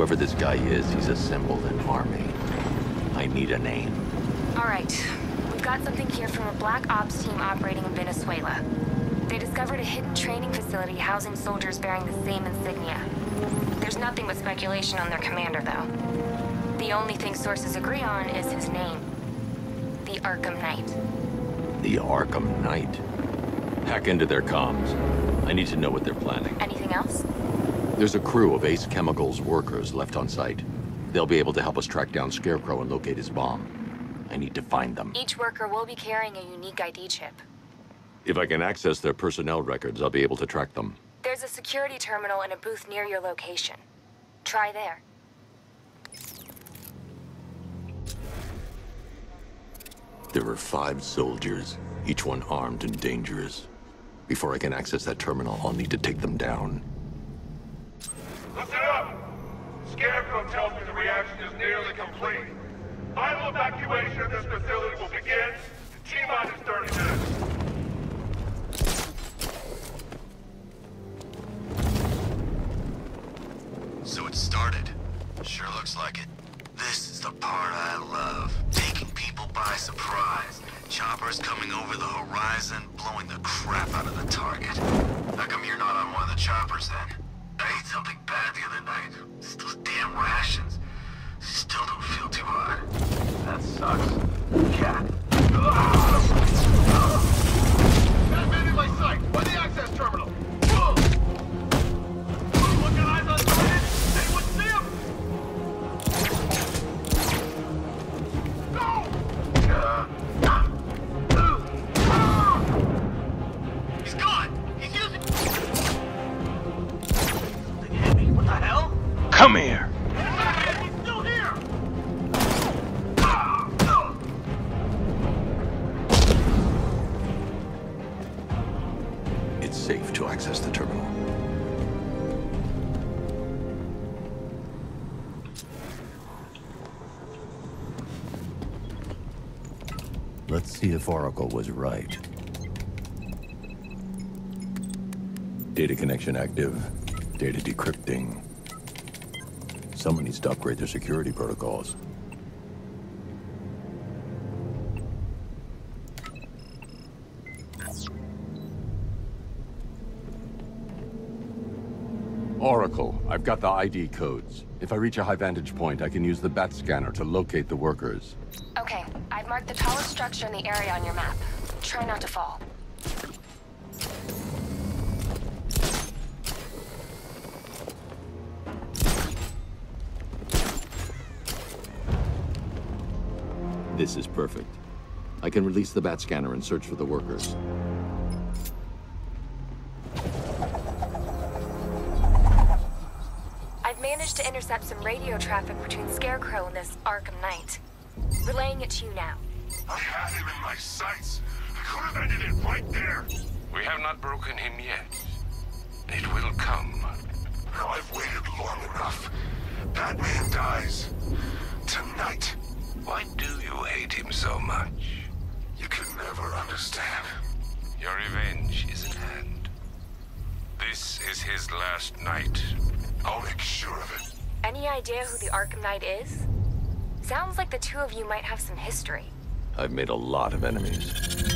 Whoever this guy is, he's assembled an army. I need a name. All right. We've got something here from a Black Ops team operating in Venezuela. They discovered a hidden training facility housing soldiers bearing the same insignia. There's nothing but speculation on their commander, though. The only thing sources agree on is his name. The Arkham Knight. The Arkham Knight? Hack into their comms. I need to know what they're planning. Anything else? There's a crew of Ace Chemicals workers left on site. They'll be able to help us track down Scarecrow and locate his bomb. I need to find them. Each worker will be carrying a unique ID chip. If I can access their personnel records, I'll be able to track them. There's a security terminal in a booth near your location. Try there. There are 5 soldiers, each one armed and dangerous. Before I can access that terminal, I'll need to take them down. Listen up! Scarecrow tells me the reaction is nearly complete. Final evacuation of this facility will begin in T-minus 30 minutes. So it started. Sure looks like it. This is the part I love. Taking people by surprise. Choppers coming over the horizon, blowing the crap out of the target. How come you're not on one of the choppers then? I ate something bad the other night. It's those damn rations. Still don't feel too hot. That sucks. Cat. Batman in my sight! By the access terminal! Whoa! Look at eyes on target! Anyone see him? Go! He's gone! He's using... They hit me. What the hell? Come here! He's still here! It's safe to access the terminal. Let's see if Oracle was right. Data connection active. Data decrypting. Someone needs to upgrade their security protocols. Oracle, I've got the ID codes. If I reach a high vantage point, I can use the bat scanner to locate the workers. Okay, I've marked the tallest structure in the area on your map. Try not to fall. This is perfect. I can release the bat scanner and search for the workers. I've managed to intercept some radio traffic between Scarecrow and this Arkham Knight. Relaying it to you now. I had him in my sights. I could have ended it right there. We have not broken him yet. It will come. Now I've waited long enough. Batman dies. Tonight. Why do you hate him so much? You can never understand. Your revenge is at hand. This is his last night. I'll make sure of it. Any idea who the Arkham Knight is? Sounds like the two of you might have some history. I've made a lot of enemies.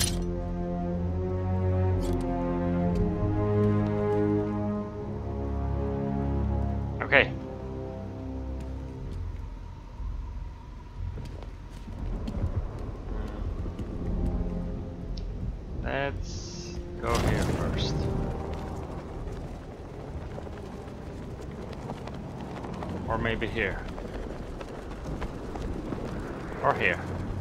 Okay. Let's go here first. Or maybe here. Or here.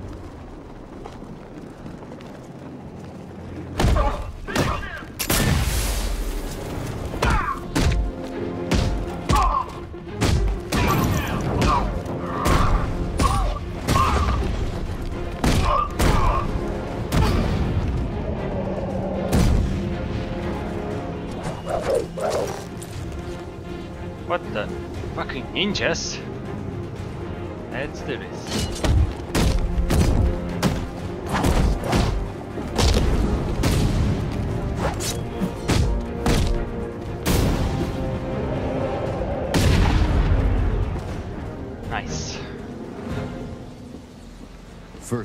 What the fucking ninjas? Let's do this.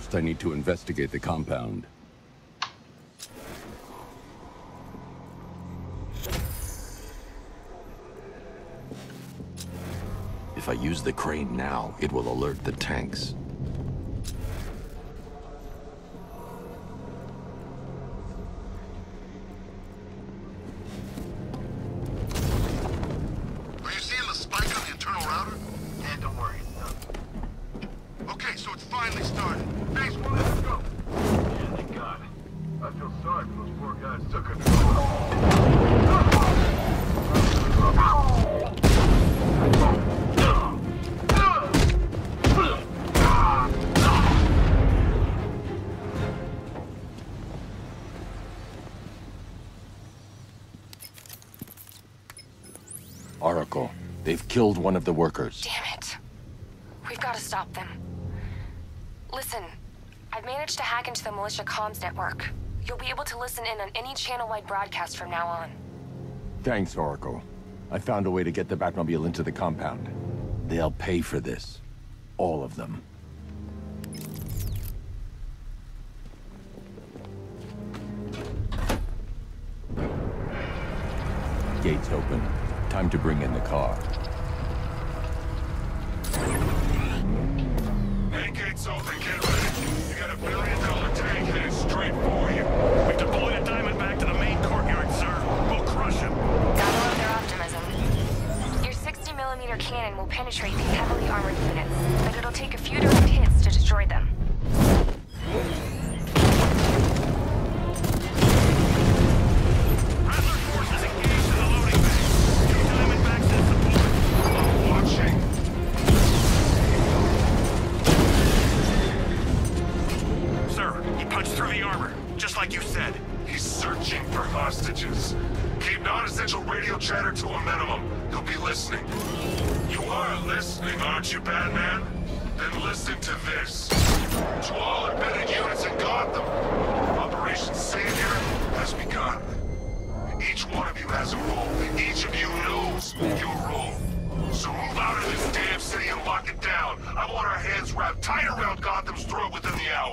First, I need to investigate the compound. If I use the crane now, it will alert the tanks. Are you seeing the spike on the internal router? Yeah, don't worry. Okay, so it's finally started. Phase 1, let's go. Yeah, thank God. I feel sorry for those poor guys stuck in Oracle, they've killed one of the workers. Damn it. We've got to stop them. Listen, I've managed to hack into the militia comms network. You'll be able to listen in on any channel-wide broadcast from now on. Thanks, Oracle. I found a way to get the Batmobile into the compound. They'll pay for this. All of them. Gates open. Time to bring in the car. Main gate's open, get ready. You got $1 billion tank headed straight for you. We deployed a diamond back to the main courtyard, sir. We'll crush him. Gotta love their optimism. Your 60mm cannon will penetrate these heavily armored units, but it'll take a few direct hits to destroy them. Riddler forces engaged in the loading bay. 2 Diamondbacks in support. I'm watching. Sir, he punched through the armor, just like you said. He's searching for hostages. Keep non-essential radio chatter to a minimum. He'll be listening. You are listening, aren't you, Batman? Then listen to this. To all embedded units in Gotham, Operation Savior has begun. Each one of you has a role. Each of you knows your role. So move out of this damn city and lock it down. I want our hands wrapped tight around Gotham's throat within the hour.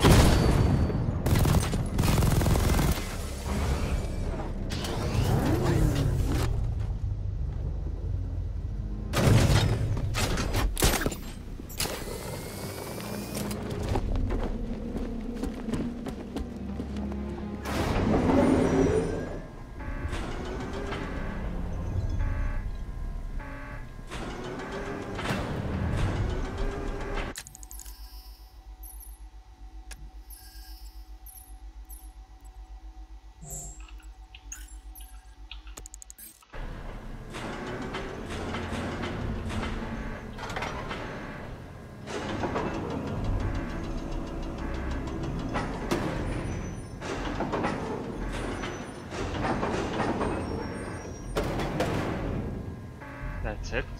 That's it.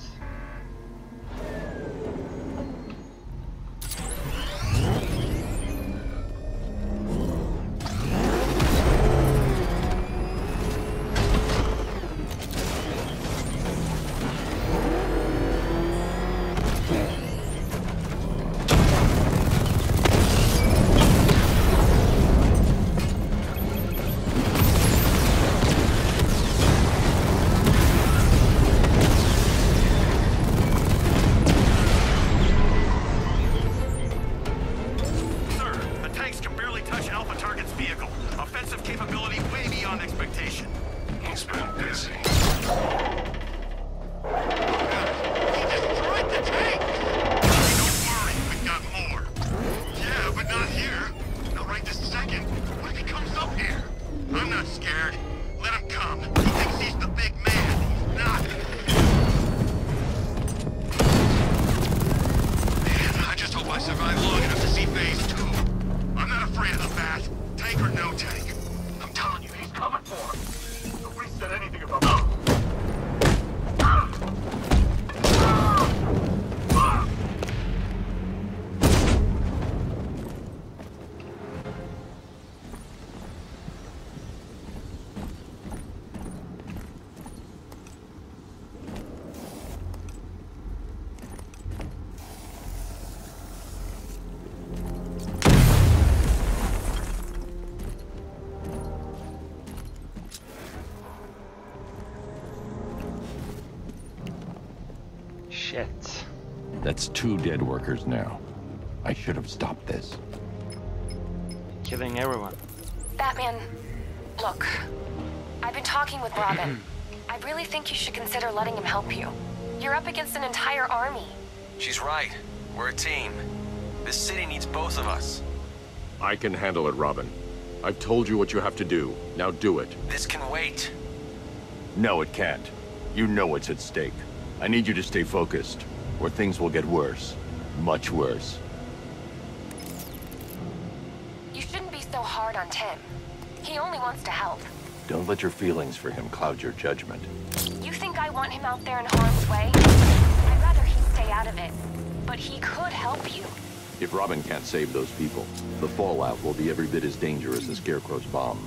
Shit. That's 2 dead workers now. I should have stopped this. Killing everyone. Batman, look. I've been talking with Robin. I really think you should consider letting him help you. You're up against an entire army. She's right. We're a team. This city needs both of us. I can handle it, Robin. I've told you what you have to do. Now do it. This can wait. No, it can't. You know what's at stake. I need you to stay focused, or things will get worse. Much worse. You shouldn't be so hard on Tim. He only wants to help. Don't let your feelings for him cloud your judgment. You think I want him out there in harm's way? I'd rather he stay out of it. But he could help you. If Robin can't save those people, the fallout will be every bit as dangerous as the Scarecrow's bomb.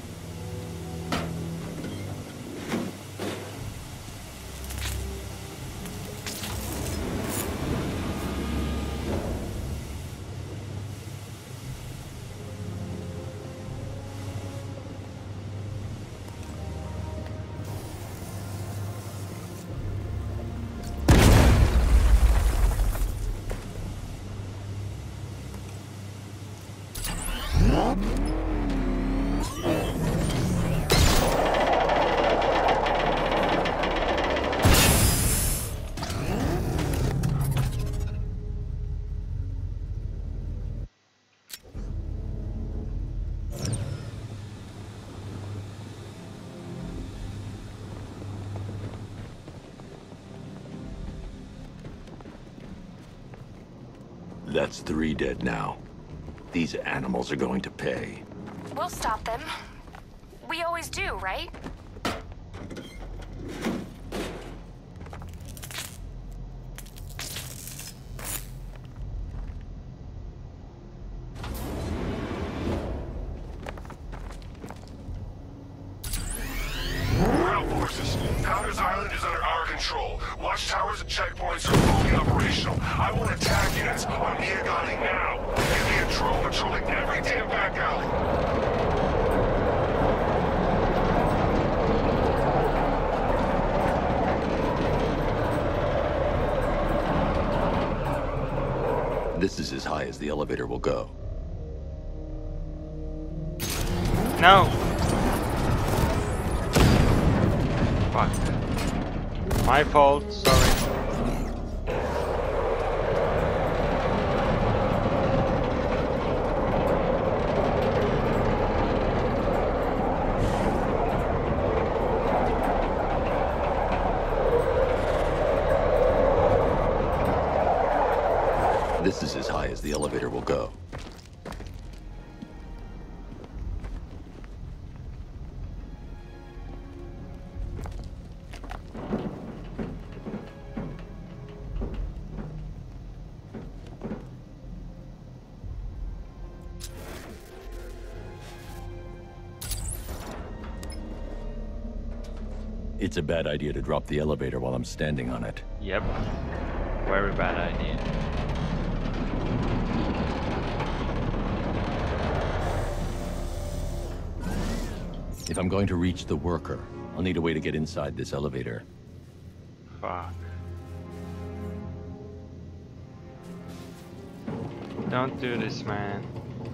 That's 3 dead now. These animals are going to pay. We'll stop them. We always do, right? Ground forces, Powder's Island is under our control. Watchtowers and checkpoints are fully operational. I want attack units on Neogani now. Give me a drone patrolling every damn back alley. This is as high as the elevator will go. No! Fuck. My fault, sorry. This is as high as the elevator will go. It's a bad idea to drop the elevator while I'm standing on it. Yep. Very bad idea. If I'm going to reach the worker, I'll need a way to get inside this elevator. Fuck. Don't do this, man.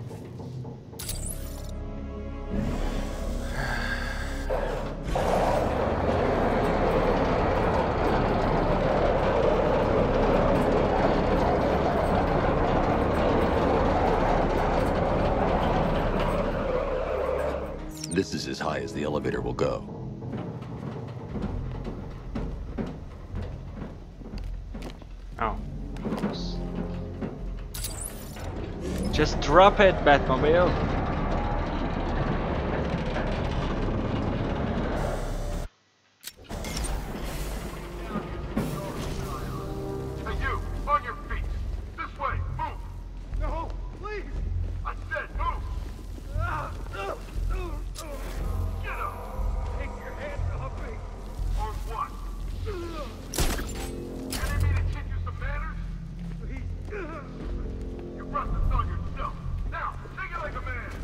This is as high as the elevator will go. Oh. Oops. Just drop it, Batmobile. Hey, you! On your feet! This way! Move! No! Please! I said move! Get up! Take your hands off me! Or what? You need me to teach you some manners? Please. You brought this on yourself. Now, take it like a man!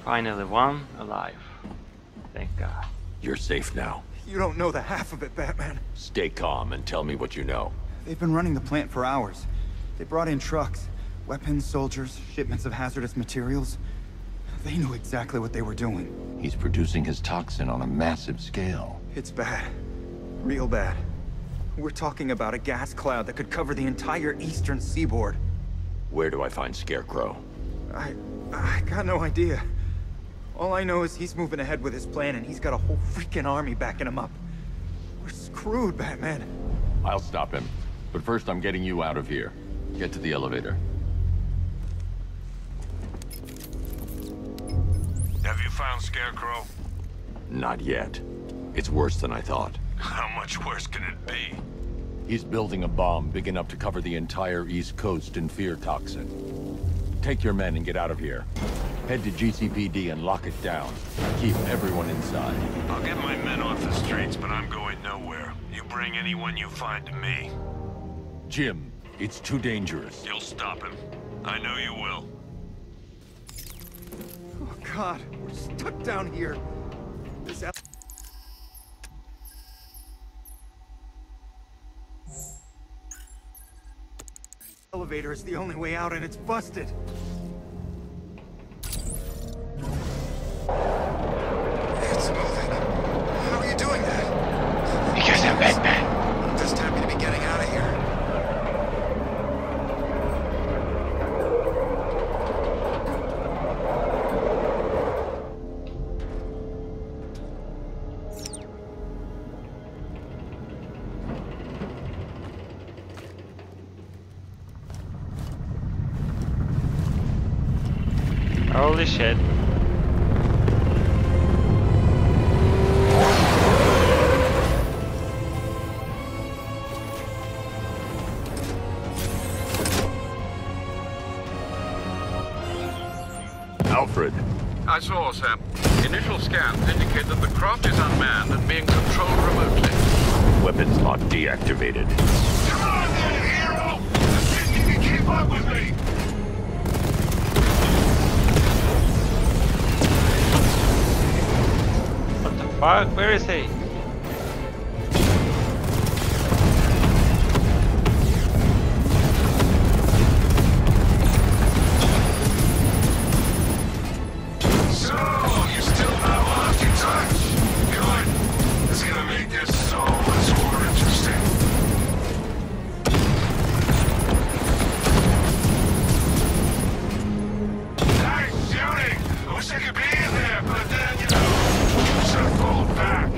Finally one alive. Thank God. You're safe now. You don't know the half of it, Batman. Stay calm and tell me what you know. They've been running the plant for hours. They brought in trucks, weapons, soldiers, shipments of hazardous materials. They knew exactly what they were doing. He's producing his toxin on a massive scale. It's bad. Real bad. We're talking about a gas cloud that could cover the entire eastern seaboard. Where do I find Scarecrow? I got no idea. All I know is he's moving ahead with his plan, and he's got a whole freaking army backing him up. We're screwed, Batman. I'll stop him. But first I'm getting you out of here. Get to the elevator. Have you found Scarecrow? Not yet. It's worse than I thought. How much worse can it be? He's building a bomb big enough to cover the entire East Coast in fear toxin. Take your men and get out of here. Head to GCPD and lock it down. Keep everyone inside. I'll get my men off the streets, but I'm going nowhere. You bring anyone you find to me. Jim, it's too dangerous. You'll stop him. I know you will. Oh, God. We're stuck down here. This elevator is the only way out, and it's busted. It's moving. How are you doing that? Because I'm Batman. I'm just happy to be getting out of here. Holy shit. Alfred. I saw, sir. Initial scans indicate that the craft is unmanned and being controlled remotely. Weapons lock deactivated. Come on then, hero! Let's see if you can keep up with me! What the fuck? Where is he? So, you still not lost your touch? Good. It's gonna make this so much more interesting. Nice shooting! I wish I could be in there, but then, you know, should have pulled back.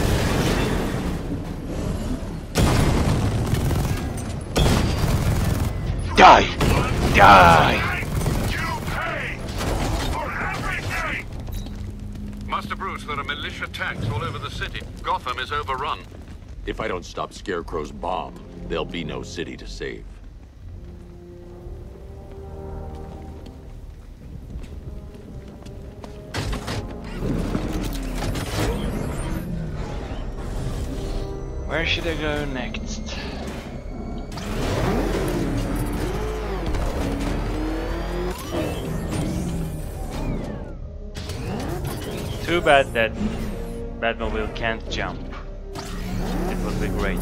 Die! Die! You pay for everything! Master Bruce, there are militia tanks all over the city. Gotham is overrun. If I don't stop Scarecrow's bomb, there'll be no city to save. Where should I go next? Too bad that Batmobile can't jump. It would be great.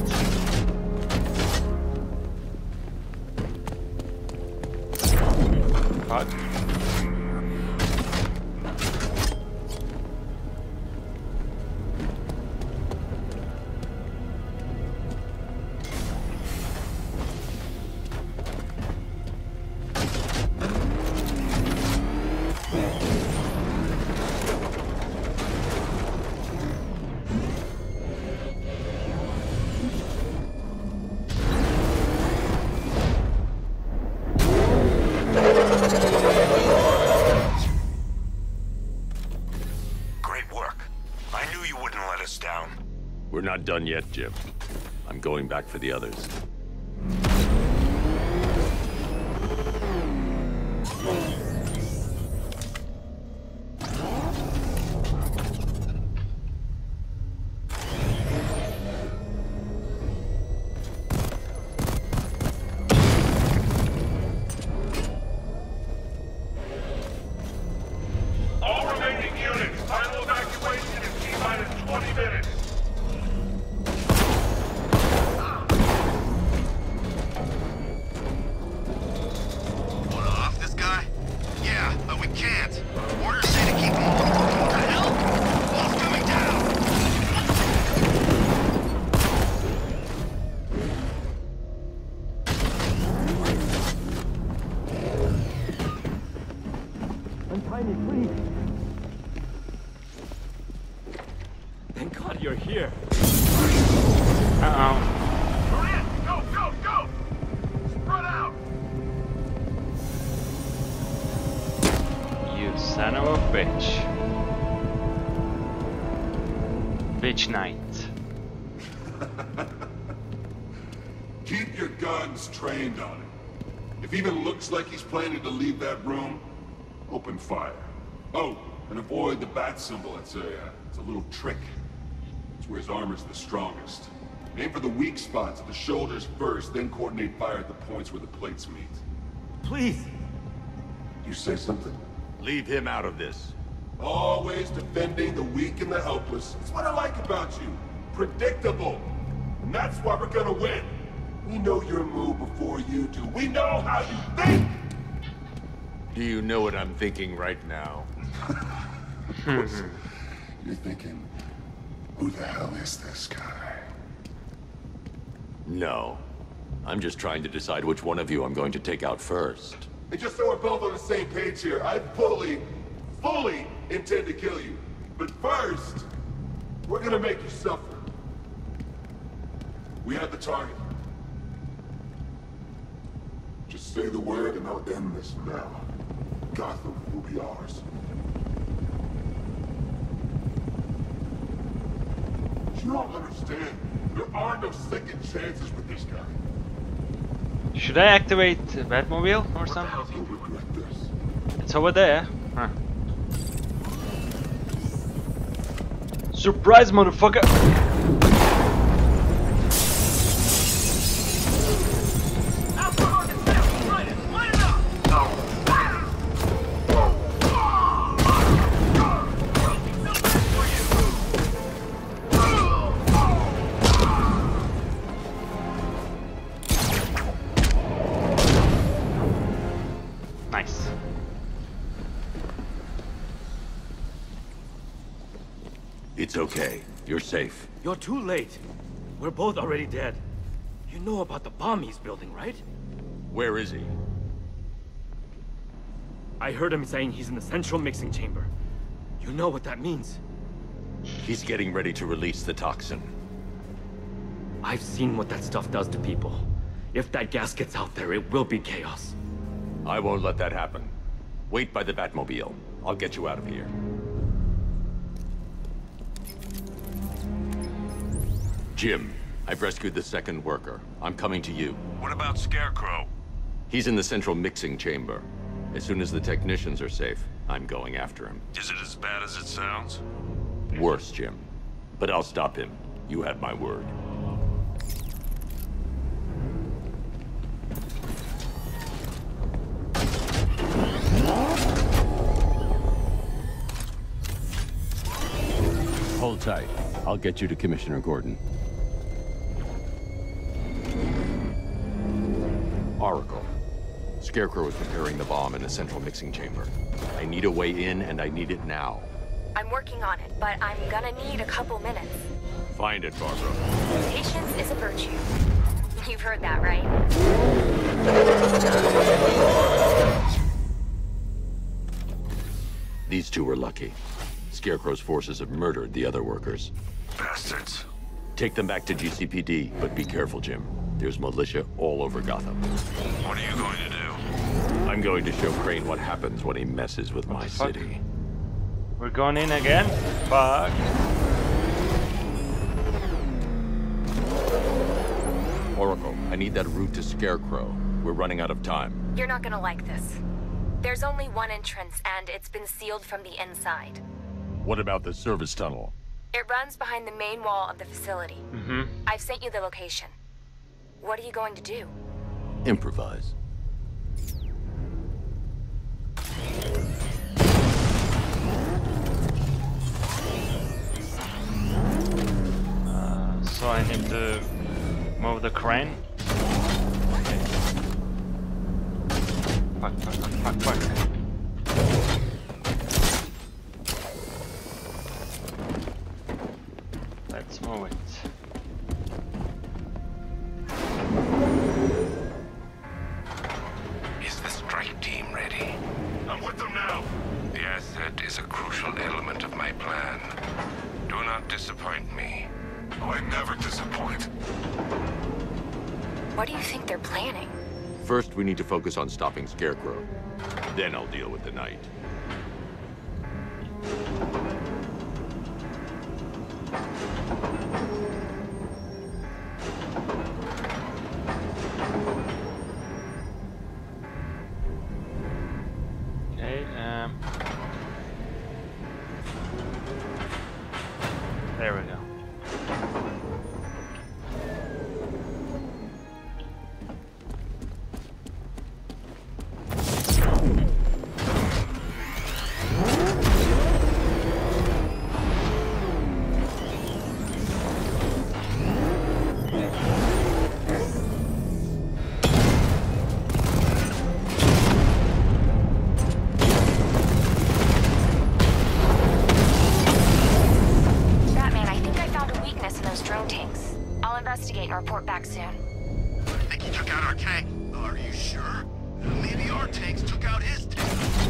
Fuck. We're not done yet, Jim. I'm going back for the others. All Untie me, please. Thank God you're here. Uh-oh. Hurry up! Go, go, go! Spread out! You son of a bitch. Bitch Knight. Keep your guns trained on him. If even looks like he's planning to leave that room, open fire. Oh, and avoid the bat symbol. It's a little trick. It's where his armor's the strongest. Aim for the weak spots at the shoulders first, then coordinate fire at the points where the plates meet. Please. You say something? Leave him out of this. Always defending the weak and the helpless. It's what I like about you. Predictable. And that's why we're gonna win. We know your move before you do. We know how you think! Do you know what I'm thinking right now? Of course. You're thinking, who the hell is this guy? No. I'm just trying to decide which one of you I'm going to take out first. And just so we're both on the same page here, I fully intend to kill you. But first, we're gonna make you suffer. We have the target. Just say the word and I'll end this now. Gotham will be ours. You don't understand. There are no second chances with this guy. Should I activate Batmobile or something? You'll regret this. It's over there. Huh. Surprise, motherfucker! Nice. It's okay. You're safe. You're too late. We're both already dead. You know about the bomb he's building, right? Where is he? I heard him saying he's in the central mixing chamber. You know what that means. He's getting ready to release the toxin. I've seen what that stuff does to people. If that gas gets out there, it will be chaos. I won't let that happen. Wait by the Batmobile. I'll get you out of here. Jim, I've rescued the second worker. I'm coming to you. What about Scarecrow? He's in the central mixing chamber. As soon as the technicians are safe, I'm going after him. Is it as bad as it sounds? Worse, Jim. But I'll stop him. You have my word. Hold tight. I'll get you to Commissioner Gordon. Oracle. Scarecrow is preparing the bomb in the central mixing chamber. I need a way in, and I need it now. I'm working on it, but I'm gonna need a couple minutes. Find it, Barbara. Patience is a virtue. You've heard that, right? These two were lucky. Scarecrow's forces have murdered the other workers. Bastards. Take them back to GCPD, but be careful, Jim. There's militia all over Gotham. What are you going to do? I'm going to show Crane what happens when he messes with my city. We're going in again? Fuck. Oracle, I need that route to Scarecrow. We're running out of time. You're not gonna like this. There's only one entrance, and it's been sealed from the inside. What about the service tunnel? It runs behind the main wall of the facility. I've sent you the location. What are you going to do? Improvise. So I need to move the crane. Fuck. Let's move it. Is the strike team ready? I'm with them now. method is a crucial element of my plan. Do not disappoint me. Oh, I never disappoint. What do you think they're planning? First, we need to focus on stopping Scarecrow. Then I'll deal with the Knight. Okay, there we go. Report back soon. I think he took out our tank. Are you sure? Maybe our tanks took out his tank.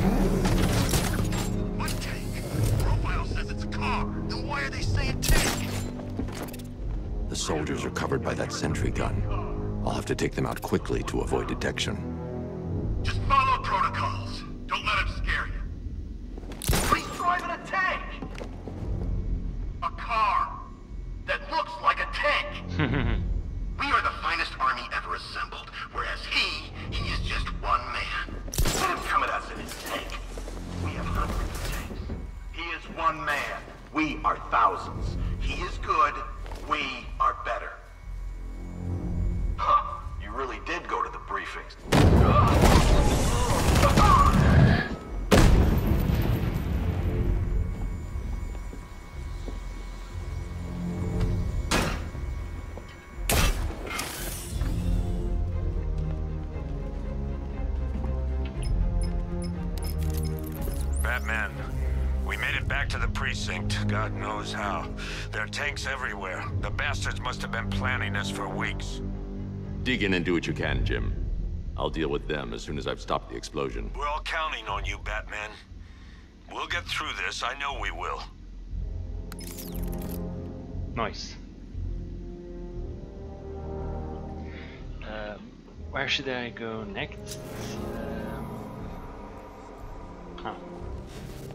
What tank? Profile says it's a car. Then why are they saying tank? The soldiers are covered by that sentry gun. I'll have to take them out quickly to avoid detection. Just follow protocols. Don't let him scare you. He's driving a tank! A car that looks like a tank! We are the finest army ever assembled, whereas he is just one man. Let him come at us in his tank. We have hundreds of tanks. He is one man. We are thousands. He is good. We are better. Huh. You really did go to the briefings. Batman, we made it back to the precinct. God knows how. There are tanks everywhere. The bastards must have been planning this for weeks. Dig in and do what you can, Jim. I'll deal with them as soon as I've stopped the explosion. We're all counting on you, Batman. We'll get through this. I know we will. Nice. Where should I go next? Huh.